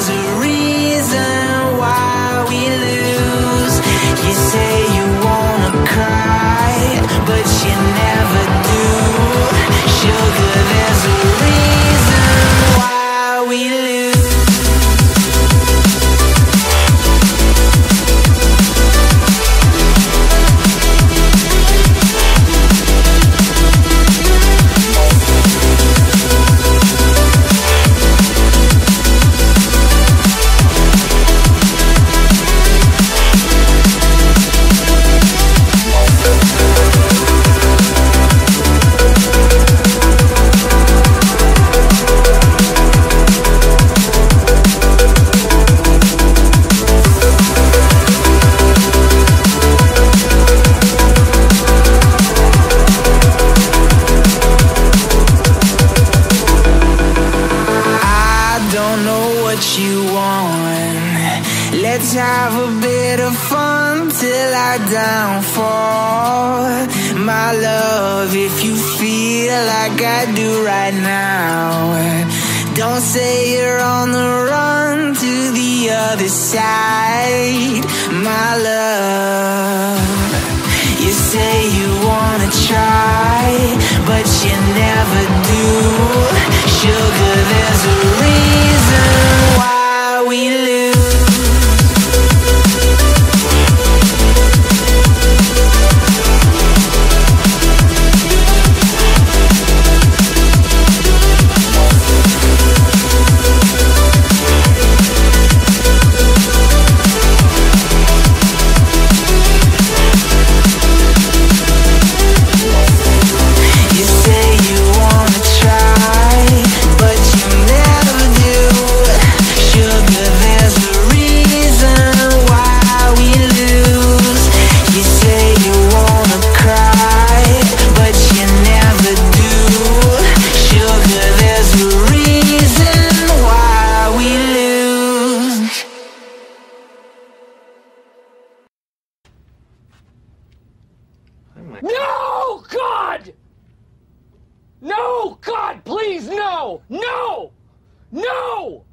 there's a reason why we lose. You say you wanna cry, but you never do. Sugar, there's a reason why we lose. Let's have a bit of fun till I downfall. My love, if you feel like I do right now, don't say you're on the run to the other side. My love, you say you wanna try, but you never do. Sugar, there's a reason why we lose. No, God! No, God, please, no! No! No!